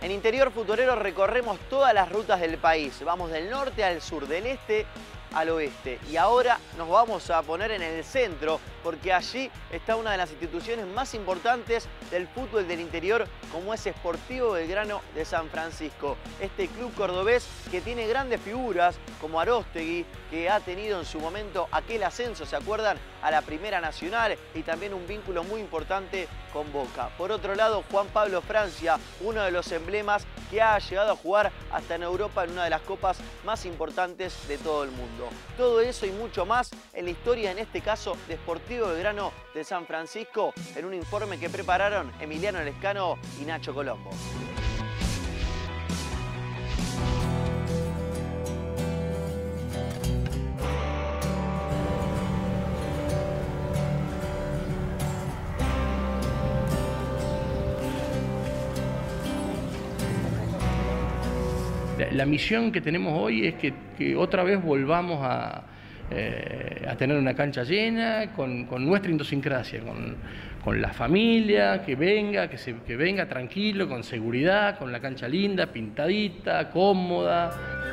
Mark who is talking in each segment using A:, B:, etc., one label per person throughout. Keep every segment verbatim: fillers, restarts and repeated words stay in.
A: En Interior Futbolero recorremos todas las rutas del país. Vamos del norte al sur, del este al oeste. Y ahora nos vamos a poner en el centro, porque allí está una de las instituciones más importantes del fútbol del interior, como es Sportivo Belgrano de San Francisco. Este club cordobés que tiene grandes figuras, como Aróstegui, que ha tenido en su momento aquel ascenso, ¿se acuerdan?, a la Primera Nacional, y también un vínculo muy importante con Boca. Por otro lado, Juan Pablo Francia, uno de los emblemas que ha llegado a jugar hasta en Europa en una de las copas más importantes de todo el mundo. Todo eso y mucho más en la historia, en este caso, de Sportivo Belgrano de San Francisco, en un informe que prepararon Emiliano Lescano y Nacho Colombo.
B: La, la misión que tenemos hoy es que, que otra vez volvamos a, eh, a tener una cancha llena, con, con nuestra idiosincrasia, con, con la familia, que venga, que, se, que venga tranquilo, con seguridad, con la cancha linda, pintadita, cómoda.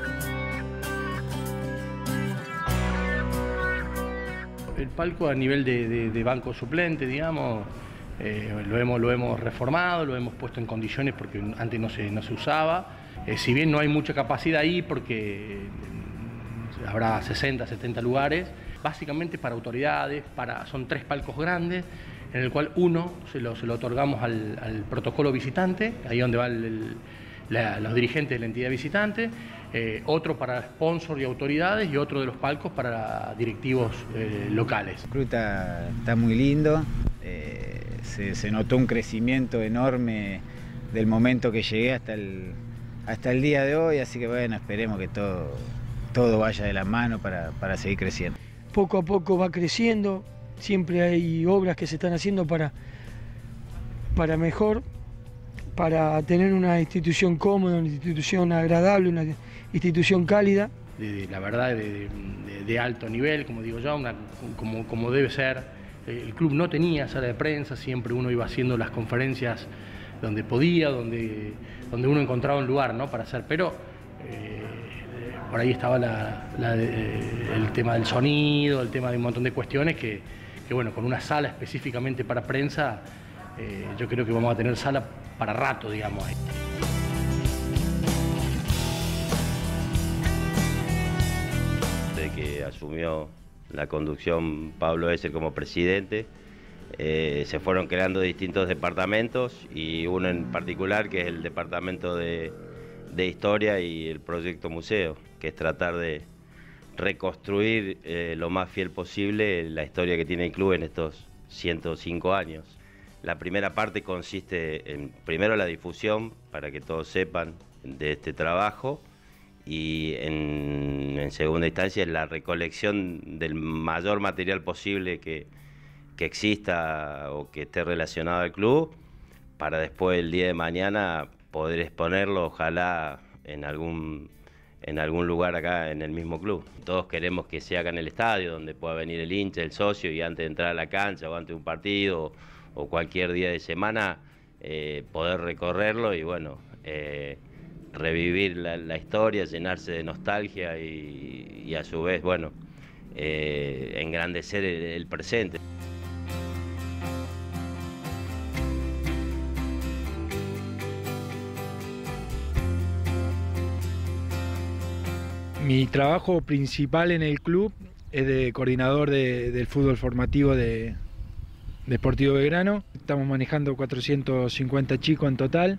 B: El palco a nivel de, de, de banco suplente, digamos, eh, lo, hemos, lo hemos reformado, lo hemos puesto en condiciones porque antes no se, no se usaba. Eh, si bien no hay mucha capacidad ahí porque habrá sesenta, setenta lugares, básicamente para autoridades, para, son tres palcos grandes, en el cual uno se lo, se lo otorgamos al, al protocolo visitante, ahí donde van el, la, los dirigentes de la entidad visitante, eh, otro para sponsors y autoridades y otro de los palcos para directivos eh, locales.
C: El club está, está muy lindo, eh, se, se notó un crecimiento enorme del momento que llegué hasta el... hasta el día de hoy, así que bueno, esperemos que todo, todo vaya de la mano para, para seguir creciendo.
D: Poco a poco va creciendo, siempre hay obras que se están haciendo para, para mejor, para tener una institución cómoda, una institución agradable, una institución cálida.
B: De, de, la verdad, de, de, de alto nivel, como digo yo, una, como, como debe ser. El club no tenía sala de prensa, siempre uno iba haciendo las conferencias donde podía, donde, donde uno encontraba un lugar, ¿no?, para hacer, pero eh, por ahí estaba la, la, eh, el tema del sonido, el tema de un montón de cuestiones que, que bueno, con una sala específicamente para prensa, eh, yo creo que vamos a tener sala para rato, digamos.
E: Desde que asumió la conducción Pablo Esser como presidente, Eh, se fueron creando distintos departamentos y uno en particular que es el departamento de, de historia y el proyecto museo, que es tratar de reconstruir eh, lo más fiel posible la historia que tiene el club en estos ciento cinco años. La primera parte consiste en, primero, la difusión para que todos sepan de este trabajo, y en, en segunda instancia la recolección del mayor material posible que que exista o que esté relacionado al club, para después el día de mañana poder exponerlo, ojalá en algún, en algún lugar acá en el mismo club. Todos queremos que sea acá en el estadio, donde pueda venir el hincha, el socio, y antes de entrar a la cancha o antes de un partido o cualquier día de semana, eh, poder recorrerlo y bueno, eh, revivir la, la historia, llenarse de nostalgia y, y a su vez, bueno, eh, engrandecer el, el presente.
F: Mi trabajo principal en el club es de coordinador de, del fútbol formativo de, de Sportivo Belgrano. Estamos manejando cuatrocientos cincuenta chicos en total.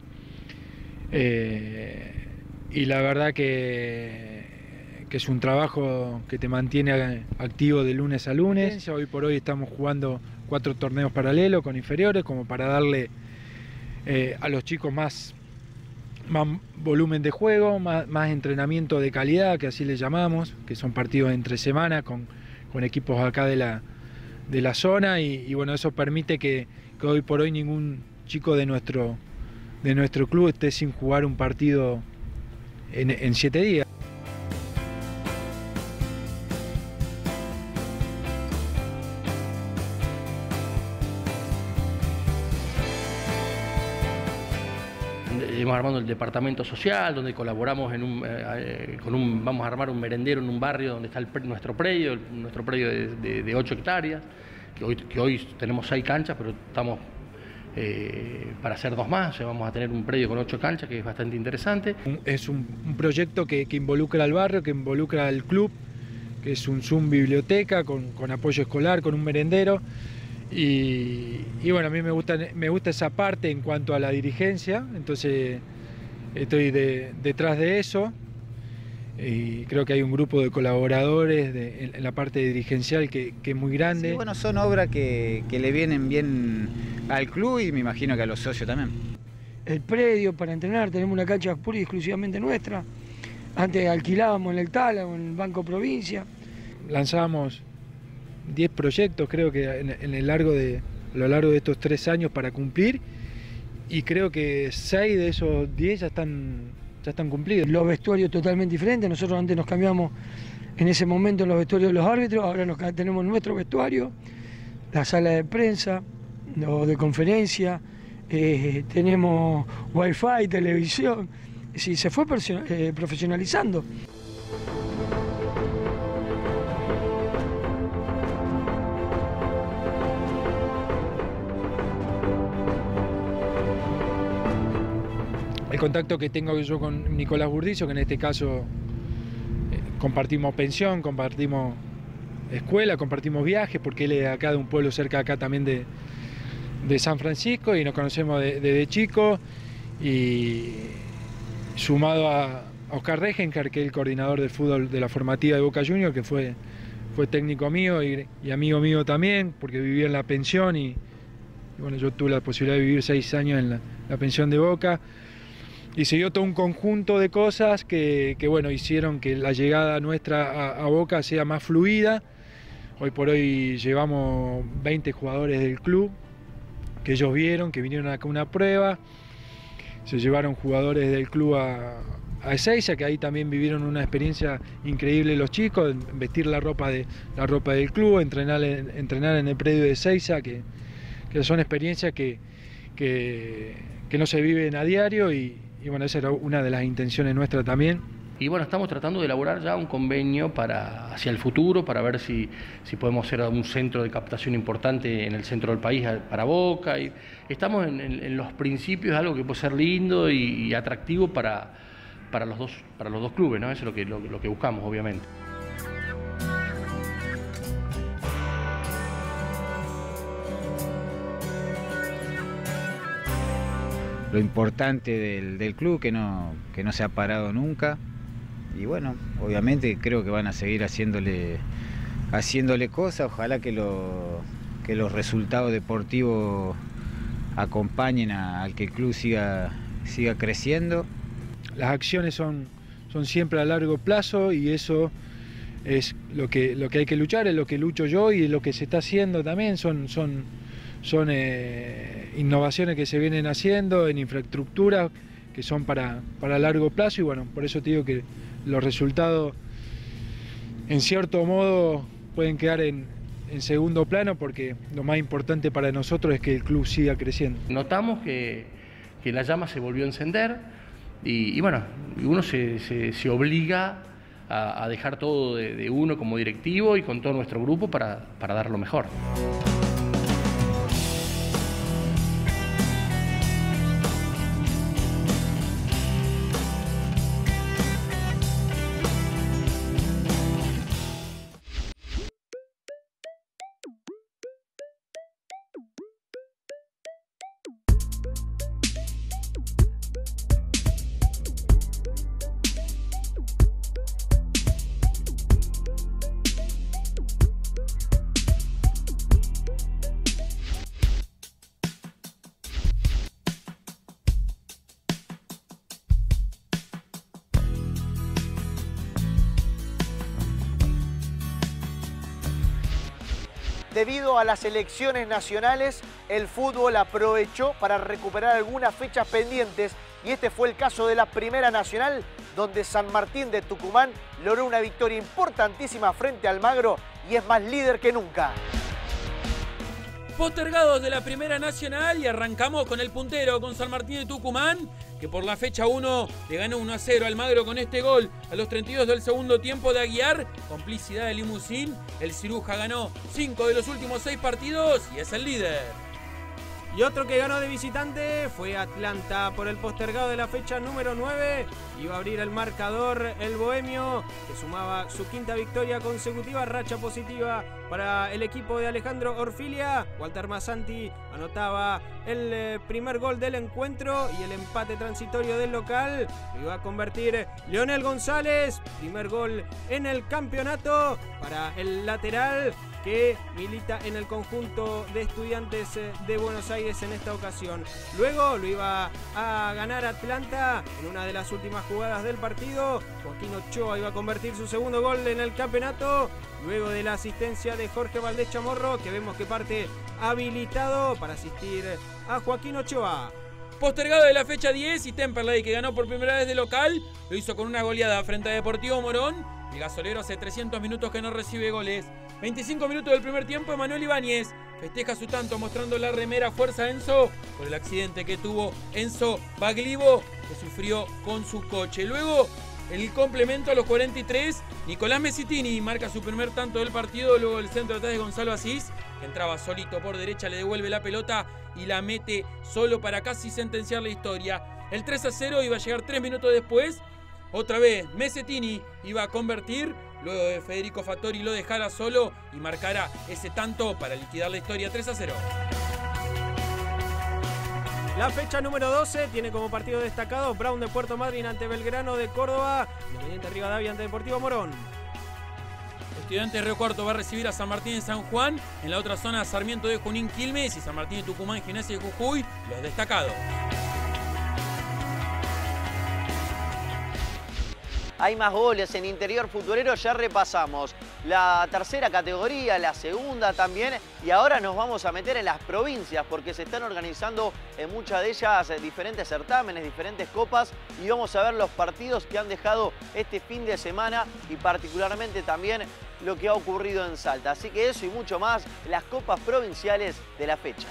F: Eh, y la verdad que, que es un trabajo que te mantiene activo de lunes a lunes. Hoy por hoy estamos jugando cuatro torneos paralelos con inferiores, como para darle eh, a los chicos más... más volumen de juego, más, más entrenamiento de calidad, que así le llamamos, que son partidos entre semana con, con equipos acá de la, de la zona, y, y bueno, eso permite que, que hoy por hoy ningún chico de nuestro, de nuestro club esté sin jugar un partido en, en siete días.
B: estuvimos armando el departamento social, donde colaboramos en un, eh, con un, vamos a armar un merendero en un barrio donde está el, nuestro predio, nuestro predio de, de, de ocho hectáreas, que hoy, que hoy tenemos seis canchas, pero estamos eh, para hacer dos más, o sea, vamos a tener un predio con ocho canchas, que es bastante interesante.
F: Es un, un proyecto que, que involucra al barrio, que involucra al club, que es un Zoom biblioteca con, con apoyo escolar, con un merendero. Y, y bueno, a mí me gusta, me gusta esa parte en cuanto a la dirigencia, entonces estoy de, detrás de eso y creo que hay un grupo de colaboradores de, en, en la parte dirigencial que, que es muy grande.
C: Sí, bueno, son obras que, que le vienen bien al club y me imagino que a los socios también.
D: El predio para entrenar, tenemos una cancha pura y exclusivamente nuestra. Antes alquilábamos en el Tala o en el Banco Provincia.
F: Lanzábamos diez proyectos, creo que en, en el largo de, a lo largo de estos tres años para cumplir, y creo que seis de esos diez ya están, ya están cumplidos.
D: Los vestuarios totalmente diferentes, nosotros antes nos cambiamos en ese momento en los vestuarios de los árbitros, ahora nos, tenemos nuestro vestuario, la sala de prensa, o de conferencia, eh, tenemos wifi, televisión, sí, se fue eh, profesionalizando.
F: El contacto que tengo yo con Nicolás Burdizo, que en este caso eh, compartimos pensión, compartimos escuela, compartimos viajes, porque él es acá de un pueblo cerca de acá también de, de San Francisco, y nos conocemos desde de, de chico, y sumado a, a Oscar Regencar, que es el coordinador de fútbol de la formativa de Boca Juniors, que fue, fue técnico mío y, y amigo mío también, porque vivía en la pensión, y, y bueno, yo tuve la posibilidad de vivir seis años en la, la pensión de Boca. Y se dio todo un conjunto de cosas que, que bueno, hicieron que la llegada nuestra a, a Boca sea más fluida. Hoy por hoy llevamos veinte jugadores del club que ellos vieron, que vinieron acá a una prueba. Se llevaron jugadores del club a, a Ezeiza, que ahí también vivieron una experiencia increíble los chicos, vestir la ropa, de, la ropa del club, entrenar en, entrenar en el predio de Ezeiza, que, que son experiencias que, que, que no se viven a diario, y Y bueno, esa era una de las intenciones nuestras también.
B: Y bueno, estamos tratando de elaborar ya un convenio para, hacia el futuro, para ver si, si podemos ser un centro de captación importante en el centro del país para Boca. Y estamos en, en, en los principios, algo que puede ser lindo y, y atractivo para, para, los dos, para los dos clubes, ¿no? Eso es lo que, lo, lo que buscamos, obviamente.
C: Lo importante del, del club, que no, que no se ha parado nunca, y bueno, obviamente creo que van a seguir haciéndole, haciéndole cosas, ojalá que, lo, que los resultados deportivos acompañen a, al que el club siga, siga creciendo.
F: Las acciones son, son siempre a largo plazo, y eso es lo que, lo que hay que luchar, es lo que lucho yo y es lo que se está haciendo también, son... son Son eh, innovaciones que se vienen haciendo en infraestructura, que son para, para largo plazo, y bueno, por eso te digo que los resultados en cierto modo pueden quedar en, en segundo plano, porque lo más importante para nosotros es que el club siga creciendo.
B: Notamos que, que la llama se volvió a encender, y, y bueno, uno se, se, se obliga a, a dejar todo de, de uno como directivo y con todo nuestro grupo para, para dar lo mejor.
A: Debido a las elecciones nacionales, el fútbol aprovechó para recuperar algunas fechas pendientes, y este fue el caso de la Primera Nacional, donde San Martín de Tucumán logró una victoria importantísima frente al Almagro y es más líder que nunca.
G: Postergados de la Primera Nacional, y arrancamos con el puntero, con San Martín de Tucumán, que por la fecha uno le ganó uno a cero Almagro con este gol a los treinta y dos del segundo tiempo de Aguiar. Complicidad de Limusín, el Ciruja ganó cinco de los últimos seis partidos y es el líder.
H: Y otro que ganó de visitante fue Atlanta por el postergado de la fecha número nueve. Iba a abrir el marcador el bohemio, que sumaba su quinta victoria consecutiva, racha positiva para el equipo de Alejandro Orfilia. Walter Massanti anotaba el primer gol del encuentro y el empate transitorio del local lo iba a convertir Leonel González. Primer gol en el campeonato para el lateral, que milita en el conjunto de Estudiantes de Buenos Aires en esta ocasión. Luego lo iba a ganar Atlanta en una de las últimas jugadas del partido. Joaquín Ochoa iba a convertir su segundo gol en el campeonato, luego de la asistencia de Jorge Valdés Chamorro, que vemos que parte habilitado para asistir a Joaquín Ochoa.
G: Postergado de la fecha diez, y Temperley, que ganó por primera vez de local, lo hizo con una goleada frente a Deportivo Morón. El gasolero hace trescientos minutos que no recibe goles. veinticinco minutos del primer tiempo, Emanuel Ibáñez festeja su tanto mostrando la remera Fuerza Enzo por el accidente que tuvo Enzo Baglivo, que sufrió con su coche. Luego, el complemento a los cuarenta y tres, Nicolás Mesitini marca su primer tanto del partido. Luego el centro atrás de Gonzalo Asís, que entraba solito por derecha, le devuelve la pelota y la mete solo para casi sentenciar la historia. El tres a cero iba a llegar tres minutos después. Otra vez Messetini iba a convertir, luego de Federico Fattori lo dejara solo y marcara ese tanto para liquidar la historia. Tres a cero.
H: La fecha número doce tiene como partido destacado Brown de Puerto Madryn ante Belgrano de Córdoba, Independiente Rivadavia ante Deportivo Morón.
G: Estudiantes de Río Cuarto va a recibir a San Martín de San Juan. En la otra zona, Sarmiento de Junín Quilmes y San Martín de Tucumán, Gimnasia de Jujuy, los destacados.
A: Hay más goles en Interior Futbolero, ya repasamos la tercera categoría, la segunda también, y ahora nos vamos a meter en las provincias porque se están organizando en muchas de ellas diferentes certámenes, diferentes copas, y vamos a ver los partidos que han dejado este fin de semana y particularmente también lo que ha ocurrido en Salta. Así que eso y mucho más, las copas provinciales de la fecha.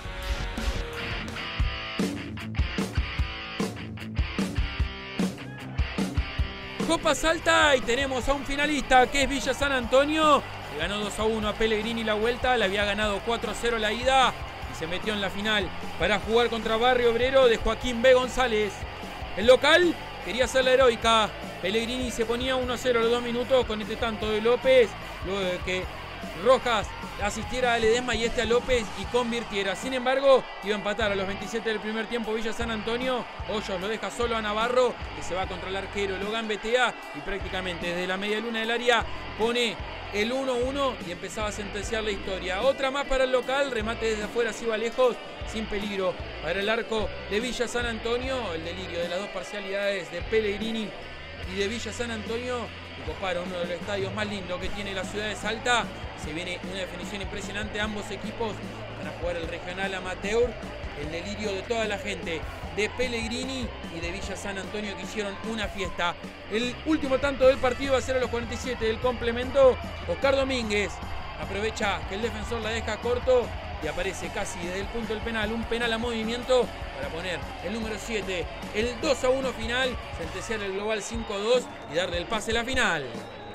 G: Copa Salta, y tenemos a un finalista que es Villa San Antonio, que ganó dos a uno a Pellegrini la vuelta, le había ganado cuatro a cero la ida y se metió en la final para jugar contra Barrio Obrero de Joaquín B. González. El local quería hacer la heroica. Pellegrini se ponía uno a cero a los dos minutos con este tanto de López, luego de que Rojas asistiera a Ledesma y este a López y convirtiera. Sin embargo, iba a empatar a los veintisiete del primer tiempo Villa San Antonio. Hoyos lo deja solo a Navarro, que se va contra el arquero, lo gambetea y prácticamente desde la media luna del área pone el uno uno y empezaba a sentenciar la historia. Otra más para el local, remate desde afuera, se iba lejos, sin peligro para el arco de Villa San Antonio. El delirio de las dos parcialidades de Pellegrini y de Villa San Antonio, que coparon uno de los estadios más lindos que tiene la ciudad de Salta. Se viene una definición impresionante, ambos equipos van a jugar el regional amateur. El delirio de toda la gente de Pellegrini y de Villa San Antonio, que hicieron una fiesta. El último tanto del partido va a ser a los cuarenta y siete del complemento. Oscar Domínguez aprovecha que el defensor la deja corto y aparece casi desde el punto del penal, un penal a movimiento para poner el número siete, el dos a uno final, sentenciar el global cinco a dos y darle el pase a la final.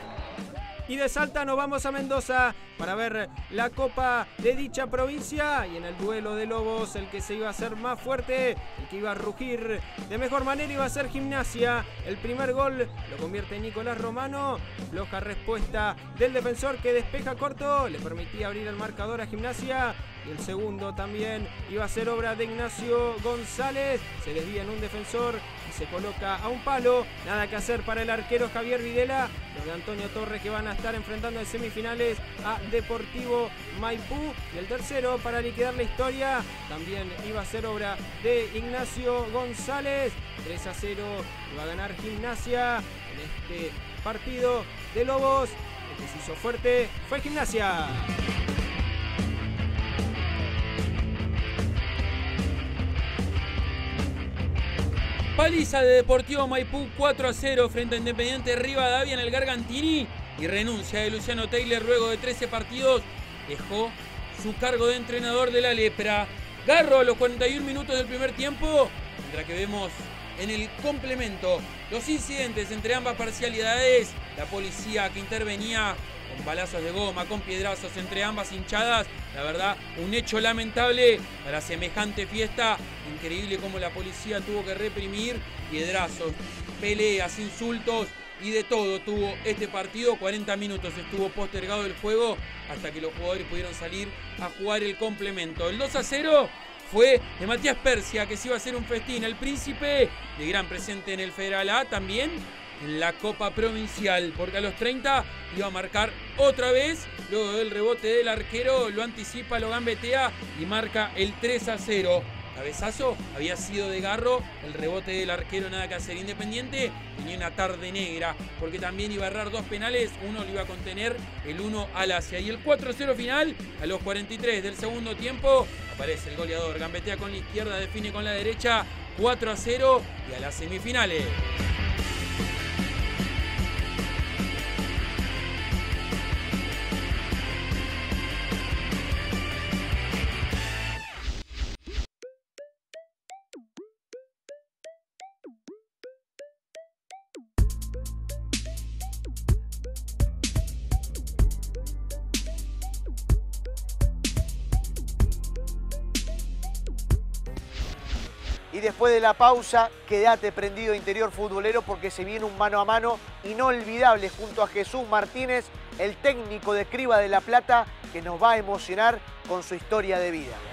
H: Y de Salta nos vamos a Mendoza para ver la copa de dicha provincia, y en el duelo de lobos el que se iba a hacer más fuerte, el que iba a rugir de mejor manera, iba a ser Gimnasia. El primer gol lo convierte Nicolás Romano, floja respuesta del defensor que despeja corto, le permitía abrir el marcador a Gimnasia. Y el segundo también iba a ser obra de Ignacio González, se desvía en un defensor y se coloca a un palo. Nada que hacer para el arquero Javier Videla, los de Antonio Torres, que van a estar enfrentando en semifinales a Deportivo Maipú. Y el tercero para liquidar la historia también iba a ser obra de Ignacio González. tres a cero va a ganar Gimnasia en este partido de Lobos. El que se hizo fuerte fue Gimnasia.
G: Paliza de Deportivo Maipú cuatro a cero frente a Independiente Rivadavia en el Gargantini, y renuncia de Luciano Taylor luego de trece partidos. Dejó su cargo de entrenador de la Lepra. Garro a los cuarenta y un minutos del primer tiempo, mientras que vemos en el complemento. Los incidentes entre ambas parcialidades, la policía que intervenía con balazos de goma, con piedrazos entre ambas hinchadas, la verdad, un hecho lamentable para semejante fiesta. Increíble cómo la policía tuvo que reprimir, piedrazos, peleas, insultos y de todo tuvo este partido. cuarenta minutos estuvo postergado el juego hasta que los jugadores pudieron salir a jugar el complemento. El dos a cero fue de Matías Persia, que se iba a hacer un festín. El Príncipe, de gran presente en el Federal A, también en la Copa Provincial, porque a los treinta iba a marcar otra vez. Luego del rebote del arquero, lo anticipa, lo gambetea y marca el tres a cero. Cabezazo había sido de Garro, el rebote del arquero nada que hacer. Independiente tenía una tarde negra, porque también iba a errar dos penales, uno lo iba a contener, el uno al Asia. Y el cuatro a cero final, a los cuarenta y tres del segundo tiempo, aparece el goleador, gambetea con la izquierda, define con la derecha, cuatro a cero y a las semifinales.
A: Y después de la pausa, quédate prendido, Interior Futbolero, porque se viene un mano a mano inolvidable junto a Jesús Martínez, el técnico de Escriba de La Plata, que nos va a emocionar con su historia de vida.